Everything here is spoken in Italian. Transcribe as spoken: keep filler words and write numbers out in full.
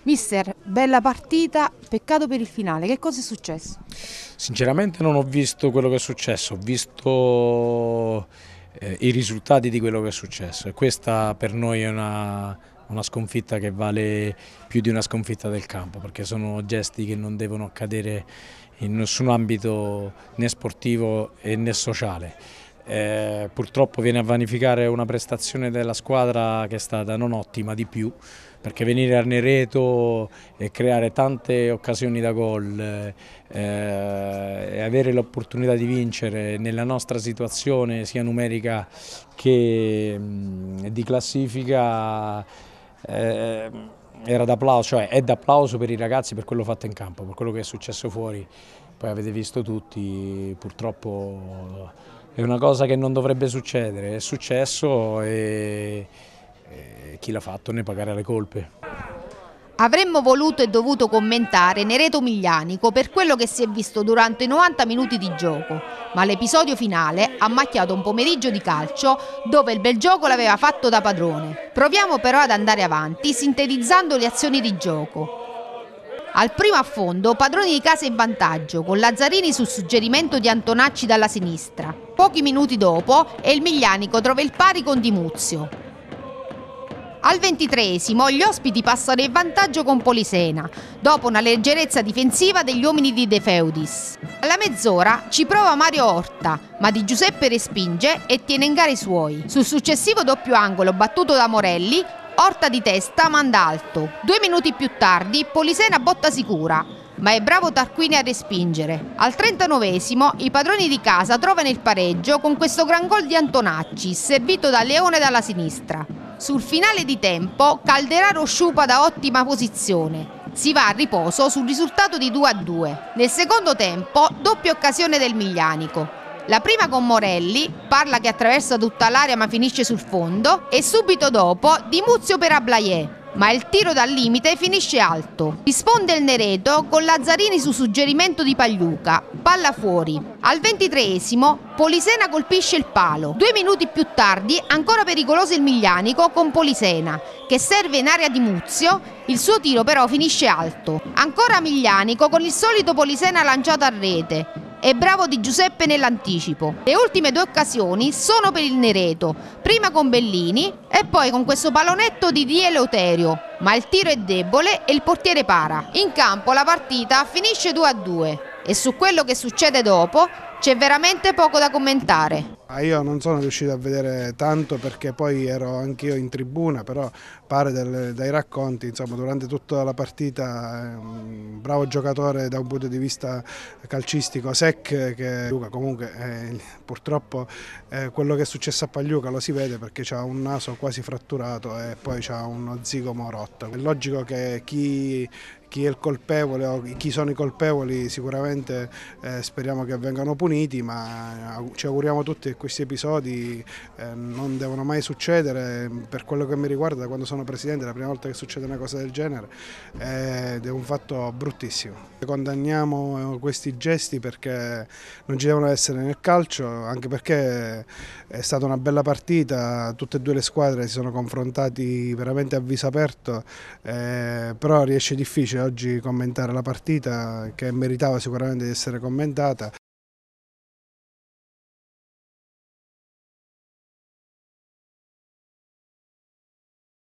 Mister, bella partita, peccato per il finale, che cosa è successo? Sinceramente non ho visto quello che è successo, ho visto eh, i risultati di quello che è successo e questa per noi è una, una sconfitta che vale più di una sconfitta del campo, perché sono gesti che non devono accadere in nessun ambito né sportivo né sociale. Eh, purtroppo viene a vanificare una prestazione della squadra che è stata non ottima di più, perché venire a Nereto e creare tante occasioni da gol eh, e avere l'opportunità di vincere nella nostra situazione sia numerica che mh, di classifica eh, era d'applauso, cioè è d'applauso per i ragazzi per quello fatto in campo, per quello che è successo fuori. Poi avete visto tutti, purtroppo è una cosa che non dovrebbe succedere, è successo e, e chi l'ha fatto ne pagherà le colpe. Avremmo voluto e dovuto commentare Nereto Miglianico per quello che si è visto durante i novanta minuti di gioco, ma l'episodio finale ha macchiato un pomeriggio di calcio dove il bel gioco l'aveva fatto da padrone. Proviamo però ad andare avanti sintetizzando le azioni di gioco. Al primo affondo, padroni di casa in vantaggio, con Lazzarini sul suggerimento di Antonacci dalla sinistra. Pochi minuti dopo, e il Miglianico trova il pari con Di Muzio. Al ventitreesimo, gli ospiti passano in vantaggio con Polisena, dopo una leggerezza difensiva degli uomini di De Feudis. Alla mezz'ora ci prova Mario Orta, ma Di Giuseppe respinge e tiene in gara i suoi. Sul successivo doppio angolo battuto da Morelli, Orta di testa manda alto. Due minuti più tardi Polisena botta sicura, ma è bravo Tarquini a respingere. Al trentanovesimo i padroni di casa trovano il pareggio con questo gran gol di Antonacci, servito da Leone dalla sinistra. Sul finale di tempo Calderaro sciupa da ottima posizione. Si va a riposo sul risultato di due a due. Nel secondo tempo doppia occasione del Miglianico. La prima con Morelli, parla che attraversa tutta l'area ma finisce sul fondo, e subito dopo Di Muzio per Ablaye, ma il tiro dal limite finisce alto. Risponde il Nereto con Lazzarini su suggerimento di Pagliuca, palla fuori. Al ventitreesimo Polisena colpisce il palo. Due minuti più tardi ancora pericoloso il Miglianico con Polisena, che serve in area Di Muzio, il suo tiro però finisce alto. Ancora Miglianico con il solito Polisena lanciato a rete. E bravo Di Giuseppe nell'anticipo. Le ultime due occasioni sono per il Nereto, prima con Bellini e poi con questo pallonetto di Di Eleuterio, ma il tiro è debole e il portiere para. In campo la partita finisce due a due e su quello che succede dopo c'è veramente poco da commentare. Io non sono riuscito a vedere tanto perché poi ero anch'io in tribuna, però pare del, dai racconti, insomma, durante tutta la partita è un bravo giocatore da un punto di vista calcistico, Sec, che Luca comunque eh, purtroppo eh, quello che è successo a Pagliuca lo si vede perché ha un naso quasi fratturato e poi ha uno zigomo rotto. È logico che chi chi è il colpevole o chi sono i colpevoli sicuramente eh, speriamo che vengano puniti, ma ci auguriamo tutti che questi episodi eh, non devono mai succedere. Per quello che mi riguarda, quando sono presidente è la prima volta che succede una cosa del genere eh, ed è un fatto bruttissimo. Condanniamo questi gesti perché non ci devono essere nel calcio, anche perché è stata una bella partita, tutte e due le squadre si sono confrontati veramente a viso aperto, eh, però riesce difficile oggi commentare la partita che meritava sicuramente di essere commentata.